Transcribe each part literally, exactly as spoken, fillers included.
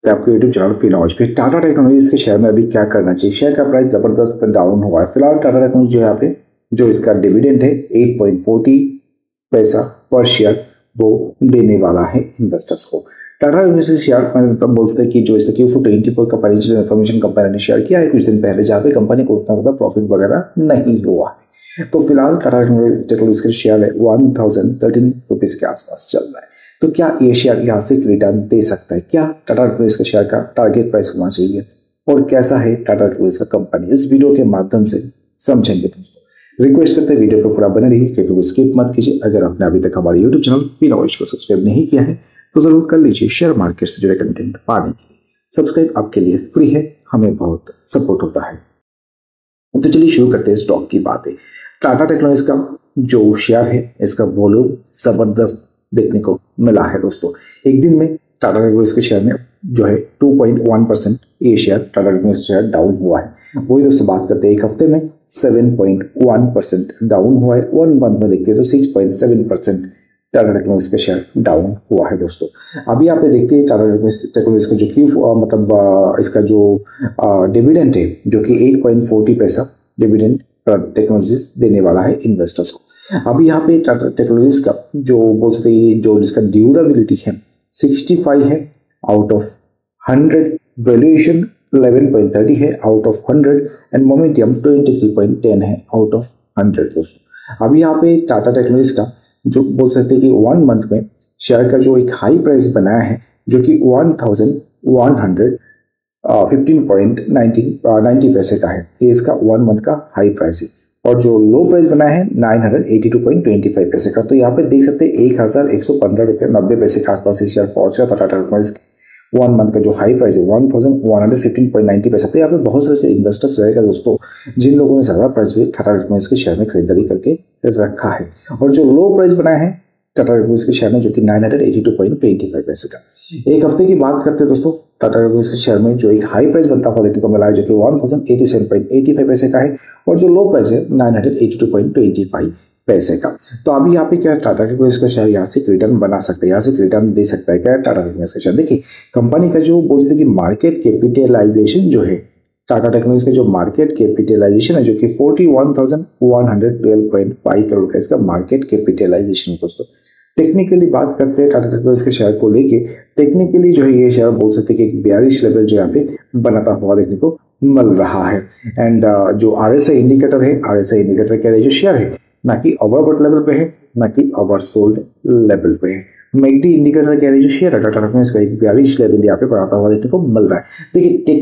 तो आपको YouTube channel पे नॉलेज पे टाटा टेक्नोलॉजीज के शेयर में अभी क्या करना चाहिए। शेयर का प्राइस जबरदस्त डाउन हुआ है फिलहाल। टाटा टेक्नोलॉजी जो यहाँ पे जो इसका डिविडेंड है आठ पॉइंट चार शून्य पैसा पर शेयर वो देने वाला है इन्वेस्टर्स को। टाटा टेक्नोलॉजीज शेयर मतलब बोलते हैं कि जो इसका क्यू फोर ट्वेंटी फोर का फाइनेंशियल इन्फॉर्मेशन कंपनी ने शेयर किया है कुछ दिन पहले, जहाँ पे कंपनी को उतना ज्यादा प्रॉफिट वगैरह नहीं हुआ है। तो फिलहाल टाटा टेक्नोलॉजीज का शेयर है वन थाउजेंड थर्टीन रुपीज के आसपास चल रहा है। तो क्या ये शेयर यहाँ से रिटर्न दे सकता है? क्या टाटा टेक्नोलॉजीज के शेयर का टारगेट प्राइस होना चाहिए और कैसा है टाटा टेक्नोलॉजीज का कंपनी, इस वीडियो के माध्यम से समझेंगे दोस्तों। रिक्वेस्ट करते हैं वीडियो को पूरा बने रहिए, क्योंकि स्किप मत कीजिए। अगर आपने अभी तक हमारे यूट्यूब चैनल पी नॉलेज को सब्सक्राइब नहीं किया है तो जरूर कर लीजिए शेयर मार्केट से जुड़े कंटेंट पाने के लिए। सब्सक्राइब आपके लिए फ्री है, हमें बहुत सपोर्ट होता है। तो चलिए शुरू करते हैं स्टॉक की बातें। टाटा टेक्नोलॉजीज का जो शेयर है इसका वॉल्यूम जबरदस्त देखने को मिला है दोस्तों। एक दिन में टाटा टेक्नोलॉजीज के शेयर में जो है टू पॉइंट वन परसेंट ये share Tata technologies share down हुआ है। वही दोस्तों बात करते हैं एक हफ्ते में seven point one percent down हुआ है। वन मंथ में देखते हैं तो six point seven percent Tata technologies का शेयर डाउन हुआ है दोस्तों। अभी आप देखते हैं टाटा टेक्नोलॉजीज का जो क्यू मतलब इसका जो डिविडेंड है जो कि एट पॉइंट फोर शून्य पैसा डिविडेंड टेक्नोलॉजीज देने वाला है इन्वेस्टर्स को। अभी यहाँ पे टाटा टेक्नोलॉजीज का जो बोल सकते हैं जो जिसका ड्यूरेबिलिटी है सिक्सटी फाइव है out of hundred, valuation eleven point thirty है out of hundred and momentum twenty three point ten है आउट ऑफ हंड्रेड दोस्तों। अभी यहाँ पे टाटा टेक्नोलॉजीज का जो बोल सकते हैं कि वन मंथ में शेयर का जो एक हाई प्राइस बनाया है जो कि one thousand one hundred fifteen point ninety पैसे का है, ये इसका वन मंथ का हाई प्राइस है। और जो लो प्राइस बना है nine eighty two point two five पैसे का। तो यहाँ पे देख सकते हैं एक हजार एक सौ पंद्रह रुपये नब्बे पैसे के आसपास शेयर पहुंच गया था टाटा टेक्नोलॉजीज वन मंथ का जो हाई प्राइस है one thousand one hundred fifteen point ninety पैसे। तो यहाँ पे बहुत सारे इन्वेस्टर्स रहेगा दोस्तों जिन लोगों ने ज्यादा प्राइस भी टाटा टेक्नोलॉजीज के शेयर में खरीदारी करके रखा है। और जो लो प्राइस बनाया है टाटा टेक्नोलॉजीज के शेयर में जो कि nine eighty two point two five पैसे का। एक हफ्ते की बात करते हैं दोस्तों टाटा टेक्नोलॉजीज के शेयर में जो एक हाई प्राइस बनता हुआ देखने को मिला है जो कि one thousand eighty seven point eighty five पैसे का है और जो लो प्राइस है nine eighty two point two five पैसे का। तो अभी यहाँ पे क्या टाटा टेक्नोलॉजीज का शेयर यहाँ से रिटर्न बना सकता है, यहाँ से रिटर्न दे सकता है क्या टाटा टेक्नोलॉजीज का शेयर। देखिए कंपनी का जो बोलते हैं कि मार्केट कैपिटलाइजेशन जो है टाटा टेक्नोलॉजीज का जो मार्केट कैपिटलाइजेशन है जो कि forty one thousand one hundred twelve point five crore का इसका मार्केट कैपिटलाइजेशन है दोस्तों। टेक्निकली बात करते हैं टाटा टेक्नोलॉजीज के शेयर को लेके, टेक्निकली जो है ये शेयर बोल सकते हैं कि एक बेयरिश लेवल जो यहाँ पे बनाता हुआ देखने को मिल रहा है। एंड uh, जो आरएसआई इंडिकेटर है आरएसआई इंडिकेटर कह रहे जो शेयर है ना कि ओवरबॉट लेवल पे है ना कि ओवरसोल्ड लेवल पे है। मैकडी इंडिकेटर कह रहे जो शेयर है टाटा टेक्नोलॉजीज का एक बेयरिश लेवल यहाँ पे बनाता हुआ देखने को मिल रहा है। देखिए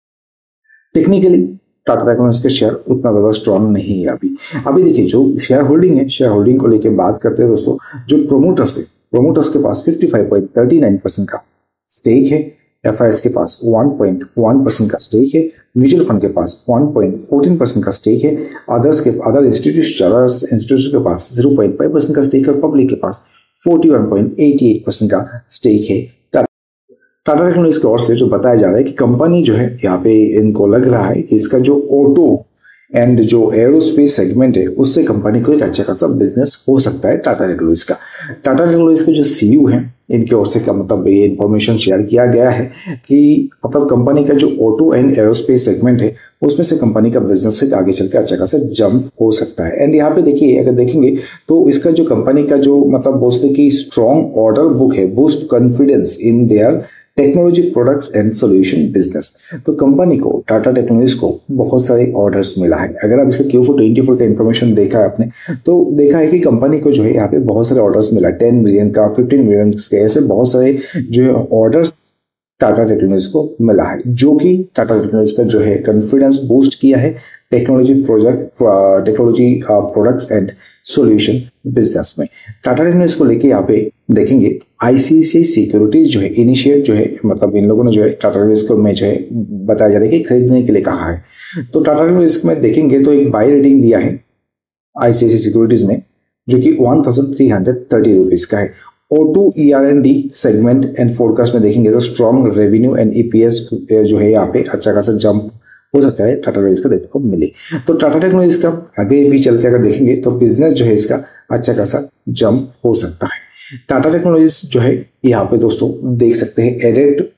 टेक्निकली टाटा टेक्नोलॉजीज के शेयर उतना ज्यादा स्ट्रॉन्ग नहीं है अभी। अभी देखिए जो शेयर होल्डिंग है शेयर होल्डिंग को लेकर बात करते हैं दोस्तों, जो प्रोमोटर्स है प्रोमोटर्स के पास fifty five point thirty nine percent का स्टेक है, एफआईएस के पास वन पॉइंट वन परसेंट का स्टेक है, म्यूचुअल फंड के पास one point one four percent का स्टेक है, अदर्स के अदर इंस्टीट्यूशन इंस्टीट्यूशन के पास ज़ीरो पॉइंट फाइव परसेंट का स्टेक है और पब्लिक के पास forty one point eighty eight percent का स्टेक है। टाटा टेक्नोलॉजीज की ओर से जो बताया जा रहा है कि कंपनी जो है यहाँ पे इनको लग रहा है कि इसका जो ऑटो एंड जो एरोस्पेस सेगमेंट है उससे कंपनी को एक अच्छा खासा बिजनेस हो सकता है टाटा टेक्नोलॉजीज का। टाटा टेक्नोलॉजीज के जो सीईओ हैं इनके ओर से क्या मतलब ये इन्फॉर्मेशन शेयर किया गया है कि मतलब कंपनी का जो ऑटो एंड एरोस्पेस सेगमेंट है उसमें से कंपनी का बिजनेस से आगे चल के अच्छा खासा जंप हो सकता है। एंड यहाँ पे देखिए अगर देखेंगे तो इसका जो कंपनी का जो मतलब बोलते कि स्ट्रॉन्ग ऑर्डर बुक है boost confidence in their technology products and solution business. तो कंपनी को टाटा टेक्नोलॉजीज को बहुत सारे ऑर्डर्स मिला है। अगर आप इसका क्यू फोर ट्वेंटी फोर का इन्फॉर्मेशन देखा है आपने तो देखा है कि कंपनी को जो है यहाँ पे बहुत सारे ऑर्डर्स मिला, टेन मिलियन का फिफ्टीन मिलियन के ऐसे बहुत सारे जो ऑर्डर्स टाटा टेक्नोलॉजीज को मिला है जो कि टाटा टेक्नोलॉजीज का जो है कॉन्फिडेंस बूस्ट किया है technology project technology products and solution business में। टाटा टेक्नोलॉजीज को लेके यहाँ पे देखेंगे आईसीआईसीआई सिक्योरिटीज जो है इनिशिएट जो है मतलब इन लोगों ने जो है टाटा टेक्नोलॉजीज को में जो है बताया जा रहा है कि खरीदने के लिए कहा है। तो टाटा टेक्नोलॉजीज में देखेंगे तो एक बाय रेटिंग दिया है आईसीआईसीआई सिक्योरिटीज ने जो कि one thousand three hundred thirty rupees का है। O to E R N D segment and forecast में देखेंगे तो स्ट्रॉन्ग रेवेन्यू एंड ईपीएस जो है यहाँ पे अच्छा खासा जंप हो सकता है टाटा टेक्नोलॉजीज का देखने को मिले। तो टाटा टेक्नोलॉजीज का आगे भी चल के अगर देखेंगे तो बिजनेस जो है इसका अच्छा खासा जंप हो सकता है। टाटा टेक्नोलॉजीज जो है यहाँ पे दोस्तों देख सकते हैं added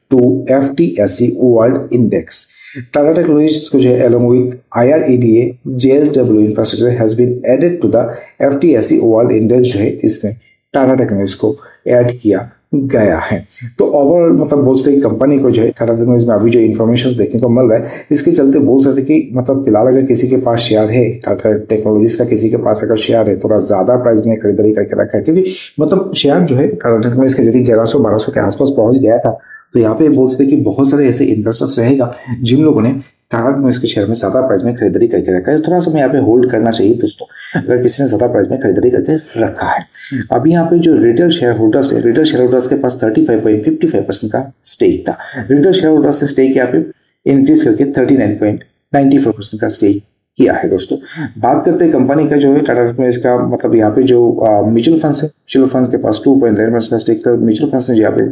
to F T S E World Index. Tata Technologies को जो है along with I R A D A, J S W Infrastructure has been added to the F T S E World Index जो है इसमें Tata technologies को add किया गया है। तो ओवरऑल मतलब बोल सकते कंपनी को जो है टाटा टेक्नोलॉजीज में अभी जो इन्फॉर्मेशन देखने को मिल रहा है, इसके चलते बोल सकते कि मतलब फिलहाल अगर किसी के पास शेयर है टाटा टेक्नोलॉजीज का, किसी के पास अगर शेयर है थोड़ा ज्यादा प्राइस में खरीदारी करके रखा है, क्योंकि मतलब शेयर जो है टाटा टेक्नोलॉजीज के यदि ग्यारह सौ बारह सौ के आसपास पहुंच गया था, तो यहाँ पे बोल सकते कि बहुत सारे ऐसे इन्वेस्टर्स रहेगा जिन लोगों ने टाटा टेक्नोलॉजीज के शेयर में ज्यादा प्राइस में खरीदारी करके रखा है। थोड़ा सा यहाँ पे होल्ड करना चाहिए दोस्तों, अगर किसी ने ज्यादा प्राइस में खरीदारी करके रखा है। अभी यहाँ पे जो रिटेल शेयर होल्डर्स है, रिटेल शेयर होल्डर्स के पास thirty five point fifty five percent का स्टेक था। रिटेल शेयर होल्डर्स ने स्टेक यहाँ पे इंक्रीज करके thirty nine point ninety four percent का स्टेक किया है। दोस्तों बात करते हैं कंपनी का जो है टाटा टेक्नोलॉजीज का, मतलब यहाँ पे जो म्यूचुअल फंड है, म्यूचुअल फंड के पास टू पॉइंट नाइन परसेंट का स्टेक था। म्यूचुअल फंड ने यहाँ पे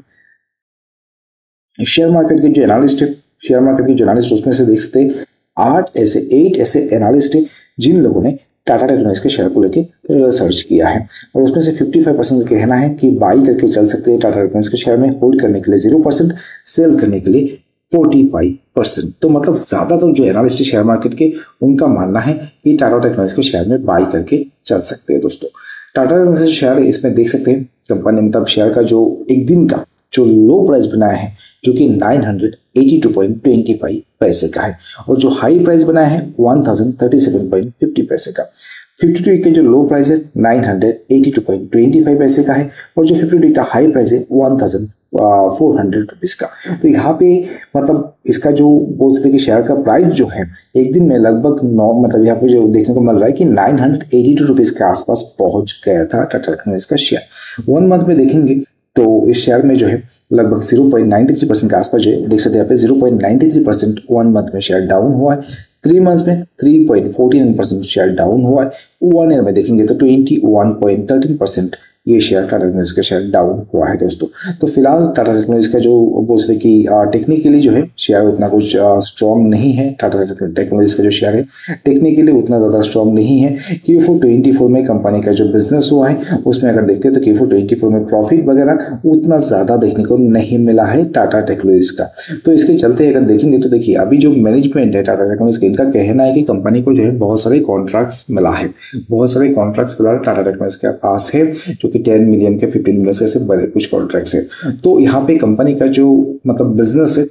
शेयर मार्केट के जो एनालिस्ट है, शेयर मार्केट के जो एनालिस्ट उसमें से देख सकते हैं आठ ऐसे एट ऐसे एनालिस्ट है जिन लोगों ने टाटा टेक्नोलॉजीज के शेयर को लेके रिसर्च किया है, और उसमें से फिफ्टी फाइव परसेंट का कहना है कि बाई करके चल सकते हैं टाटा टेक्नोलॉजीज के शेयर में, होल्ड करने के लिए जीरो परसेंट, सेल करने के लिए फोर्टी फाइव परसेंट। तो मतलब ज्यादातर जो एनालिस्ट शेयर मार्केट के उनका मानना है कि टाटा टेक्नोलॉजीज के शेयर में बाई करके चल सकते हैं। दोस्तों टाटा टेक्नोलॉजीज शेयर है, इसमें देख सकते हैं कंपनी मतलब शेयर का जो एक दिन का जो लो प्राइस बनाया है जो कि nine eighty two point two five पैसे का है, और जो हाई प्राइस बनाया है one thousand thirty seven point fifty पैसे का। फिफ्टी टू के जो लो प्राइस है nine eighty two point two five पैसे का है, और जो फिफ्टी टू का हाई प्राइस है one thousand four hundred rupees का। तो यहाँ पे मतलब इसका जो बोल सकते कि शेयर का प्राइस जो है एक दिन में लगभग नौ मतलब यहाँ पे जो देखने को मिल रहा है कि नाइन एटी टू रुपीज के आसपास पहुंच गया था टाटा टेक्नोलॉजीज का शेयर। वन मंथ में देखेंगे तो इस शेयर में जो है लगभग zero point nine three percent के आसपास जो है देख सकते हैं यहाँ पे zero point nine three percent one month में शेयर डाउन हुआ है। थ्री मंथ्स में three point forty nine percent share down हुआ है। वन ईयर में देखेंगे तो twenty one point thirteen percent ये शेयर टाटा टेक्नोलॉजीज का शेयर डाउन हुआ है। दोस्तों तो फिलहाल टाटा टेक्नोलॉजीज का जो बोल सकते कि टेक्निकली जो है शेयर उतना कुछ स्ट्रॉन्ग नहीं है। टाटा टेक्नोलॉजीज का जो शेयर है टेक्निकली उतना ज्यादा स्ट्रॉन्ग नहीं है। क्यू फोर ट्वेंटी फोर में कंपनी का जो बिजनेस हुआ है उसमें अगर देखते हैं तो क्यू फोर ट्वेंटी फोर में प्रॉफिट वगैरह उतना ज्यादा देखने को नहीं मिला है टाटा टेक्नोलॉजीज का। तो इसके चलते अगर देखेंगे तो देखिए अभी जो मैनेजमेंट है टाटा टेक्नोलॉजीज का, इनका कहना है कि कंपनी को जो है बहुत सारे कॉन्ट्रैक्ट्स मिला है, बहुत सारे कॉन्ट्रैक्ट्स फिलहाल टाटा टेक्नोलॉजीज के पास है जो टेन मिलियन के फिफ्टीन मिलियन से बड़े कुछ कॉन्ट्रैक्ट्स है। तो यहाँ पे कंपनी का जो मतलब बिजनेस है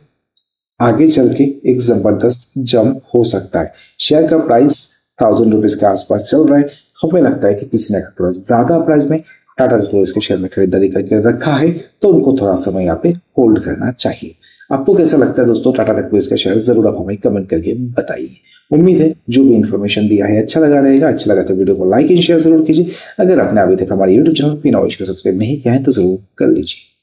आगे चल के एक जबरदस्त जंप हो सकता है। शेयर का प्राइस थाउजेंड रुपीज के आसपास चल रहा है। हमें लगता है कि किसी ने थोड़ा ज्यादा प्राइस में टाटा टेक्नोलॉजीज के शेयर में खरीदारी करके रखा है तो उनको थोड़ा समय यहाँ पे होल्ड करना चाहिए। आपको कैसा लगता है दोस्तों टाटा टेक्नोलॉजीज का शेयर, जरूर आप हमें कमेंट करके बताइए। उम्मीद है जो भी इन्फॉर्मेशन दिया है अच्छा लगा रहेगा। अच्छा लगा तो वीडियो को लाइक एंड शेयर जरूर कीजिए। अगर आपने अभी तक हमारे यूट्यूब चैनल पिन ऑइश को सब्सक्राइब नहीं किया है तो जरूर कर लीजिए।